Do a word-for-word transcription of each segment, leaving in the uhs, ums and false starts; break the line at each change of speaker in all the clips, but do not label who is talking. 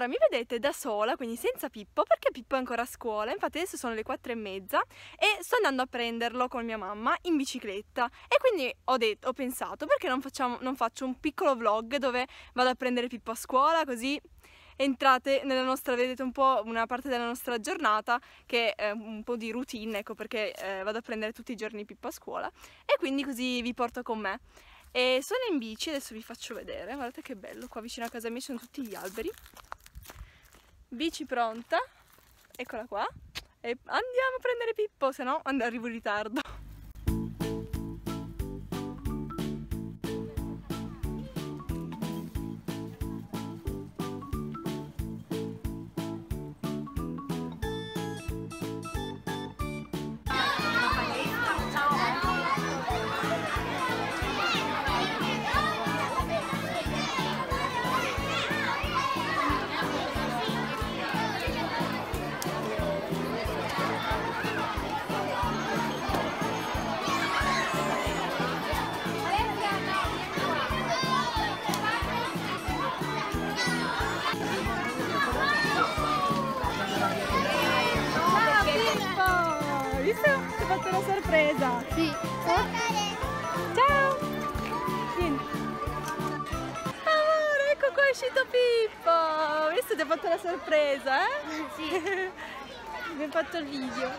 Allora, mi vedete da sola, quindi senza Pippo, perché Pippo è ancora a scuola. Infatti adesso sono le quattro e mezza e sto andando a prenderlo con mia mamma in bicicletta. E quindi ho detto, ho pensato, perché non, facciamo, non faccio un piccolo vlog dove vado a prendere Pippo a scuola, così entrate nella nostra, vedete un po' una parte della nostra giornata che è un po' di routine, ecco, perché eh, vado a prendere tutti i giorni Pippo a scuola e quindi così vi porto con me. E sono in bici, adesso vi faccio vedere, guardate che bello, qua vicino a casa mia ci sono tutti gli alberi. Bici pronta, eccola qua, e andiamo a prendere Pippo, se no arrivo in ritardo. Ti ho fatto una sorpresa!
Sì!
Ciao! Vieni! Amore, ecco qua è uscito Pippo! Visto ti ho fatto una sorpresa, eh?
Sì!
Abbiamo fatto il video!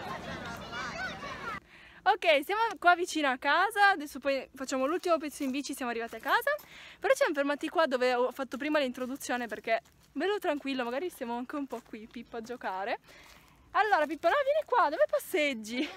Ok, siamo qua vicino a casa, adesso poi facciamo l'ultimo pezzo in bici, siamo arrivati a casa. Però ci siamo fermati qua dove ho fatto prima l'introduzione perché bello tranquillo, magari stiamo anche un po' qui Pippo a giocare. Allora Pippo, no, vieni qua, dove passeggi?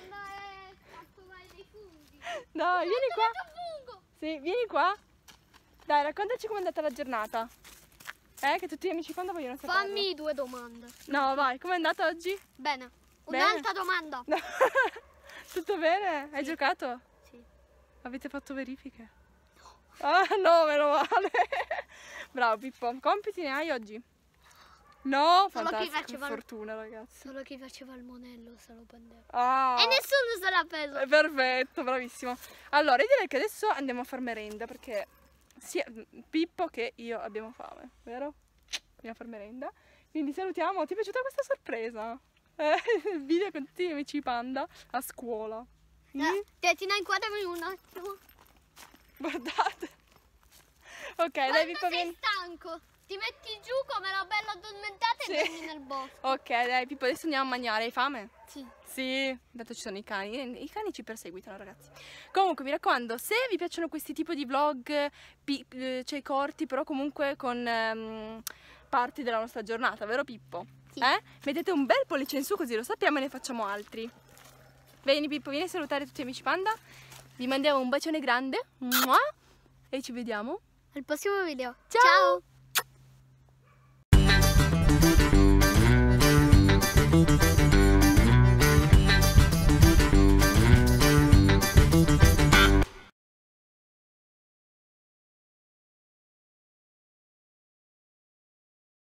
Dai, vieni qua. Sì, vieni qua. Dai, raccontaci com'è andata la giornata. Eh, che tutti gli amici quando vogliono sapere.
Fammi due domande.
No, vai, com'è andata oggi?
Bene. Un'altra domanda.
No. Tutto bene? Hai
sì.
giocato?
Sì.
Avete fatto verifiche? No. Ah, no, meno male. Bravo Pippo. Compiti ne hai oggi? No,
solo
fantastico,
chi faceva
fortuna ragazzi.
Solo chi faceva il monello se lo prendeva.
Ah,
e nessuno se l'ha preso.
Perfetto, bravissimo. Allora, io direi che adesso andiamo a far merenda perché sia Pippo che io abbiamo fame, vero? Andiamo a far merenda. Quindi salutiamo. Ti è piaciuta questa sorpresa? Eh, il video con tutti gli amici panda a scuola.
Eh, Tetina, inquadrami un attimo.
Guardate. Ok,
quando
dai Pippo,
sei
vieni.
stanco, ti metti giù come la bella addormentata
Sì.
e vieni nel bosco.
Ok, dai Pippo, adesso andiamo a mangiare. Hai fame?
Sì.
Sì, intanto ci sono i cani. I cani ci perseguitano, ragazzi. Comunque, mi raccomando, se vi piacciono questi tipi di vlog, cioè corti, però comunque con um, parti della nostra giornata, vero Pippo?
Sì.
Eh? Mettete un bel pollice in su così lo sappiamo e ne facciamo altri. Vieni Pippo, vieni a salutare tutti gli amici panda. Vi mandiamo un bacione grande. Mua! E ci vediamo
al prossimo video.
Ciao!
Ciao.